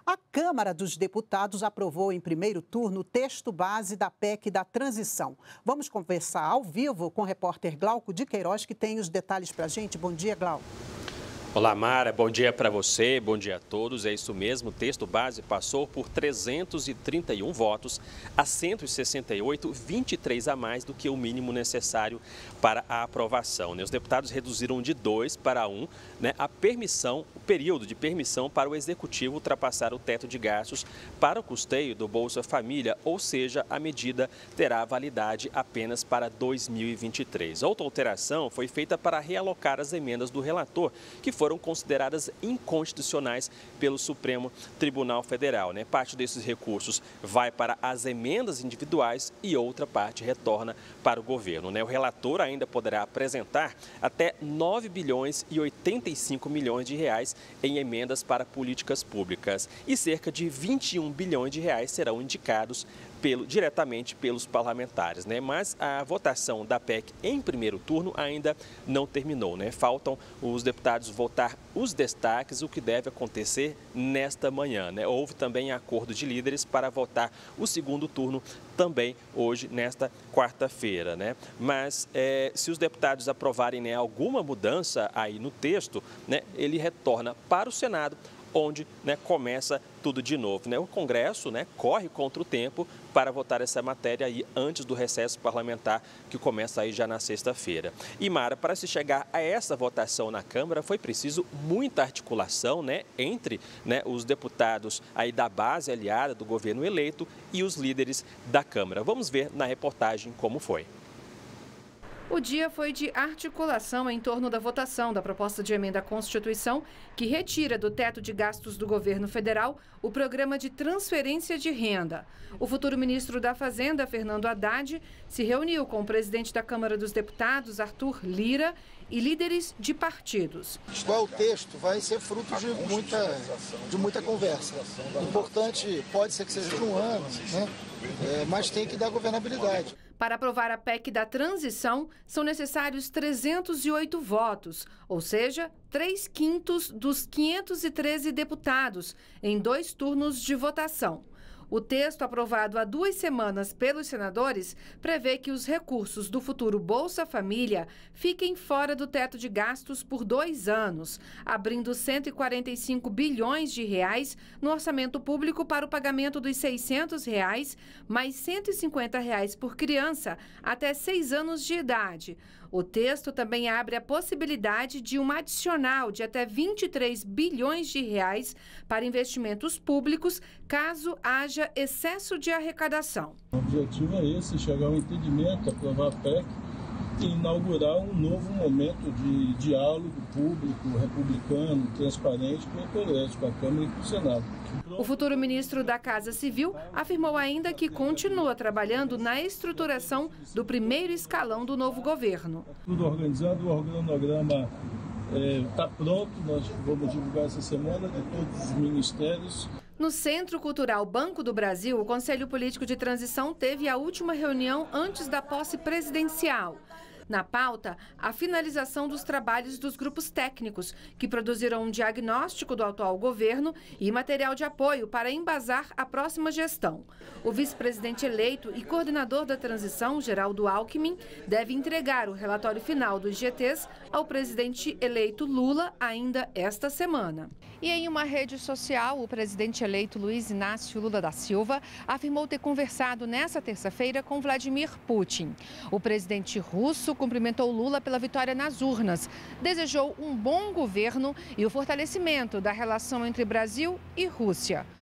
A Câmara dos Deputados aprovou em primeiro turno o texto base da PEC da transição. Vamos conversar ao vivo com o repórter Glauco de Queiroz, que tem os detalhes para a gente. Bom dia, Glauco. Olá, Mara. Bom dia para você, bom dia a todos. É isso mesmo, o texto base passou por 331 votos a 168, 23 a mais do que o mínimo necessário para a aprovação. Os deputados reduziram de 2 para 1 a permissão, o período de permissão para o Executivo ultrapassar o teto de gastos para o custeio do Bolsa Família, ou seja, a medida terá validade apenas para 2023. Outra alteração foi feita para realocar as emendas do relator, que foram consideradas inconstitucionais pelo Supremo Tribunal Federal. Parte desses recursos vai para as emendas individuais e outra parte retorna para o governo. O relator ainda poderá apresentar até 9 bilhões e 85 milhões de reais em emendas para políticas públicas e cerca de 21 bilhões de reais serão indicados diretamente pelos parlamentares. Mas a votação da PEC em primeiro turno ainda não terminou. Faltam os deputados votar os destaques, o que deve acontecer nesta manhã. Houve também acordo de líderes para votar o segundo turno também hoje, nesta quarta-feira. Mas se os deputados aprovarem alguma mudança aí no texto, ele retorna para o Senado, onde começa tudo de novo. O Congresso corre contra o tempo para votar essa matéria aí antes do recesso parlamentar, que começa aí já na sexta-feira. E, Mara, para se chegar a essa votação na Câmara, foi preciso muita articulação entre os deputados aí da base aliada do governo eleito e os líderes da Câmara. Vamos ver na reportagem como foi. O dia foi de articulação em torno da votação da proposta de emenda à Constituição que retira do teto de gastos do governo federal o programa de transferência de renda. O futuro ministro da Fazenda, Fernando Haddad, se reuniu com o presidente da Câmara dos Deputados, Arthur Lira, e líderes de partidos. Qual é o texto? Vai ser fruto de muita conversa. Importante, pode ser que seja de um ano, mas tem que dar governabilidade. Para aprovar a PEC da transição, são necessários 308 votos, ou seja, 3/5 dos 513 deputados, em 2 turnos de votação. O texto, aprovado há 2 semanas pelos senadores, prevê que os recursos do futuro Bolsa Família fiquem fora do teto de gastos por 2 anos, abrindo 145 bilhões de reais no orçamento público para o pagamento dos R$ 600, mais R$ 150 por criança até 6 anos de idade. O texto também abre a possibilidade de um adicional de até 23 bilhões de reais para investimentos públicos, caso haja excesso de arrecadação. O objetivo é esse, chegar ao entendimento, aprovar a PEC e inaugurar um novo momento de diálogo público, republicano, transparente com o Congresso, com a Câmara e com o Senado. O futuro ministro da Casa Civil afirmou ainda que continua trabalhando na estruturação do primeiro escalão do novo governo. Tudo organizado, o organograma está pronto, nós vamos divulgar essa semana de todos os ministérios. No Centro Cultural Banco do Brasil, o Conselho Político de Transição teve a última reunião antes da posse presidencial. Na pauta, a finalização dos trabalhos dos grupos técnicos, que produziram um diagnóstico do atual governo e material de apoio para embasar a próxima gestão. O vice-presidente eleito e coordenador da transição, Geraldo Alckmin, deve entregar o relatório final dos GTs ao presidente eleito Lula ainda esta semana. E em uma rede social, o presidente eleito Luiz Inácio Lula da Silva afirmou ter conversado nesta terça-feira com Vladimir Putin. O presidente russo cumprimentou Lula pela vitória nas urnas, desejou um bom governo e o fortalecimento da relação entre Brasil e Rússia.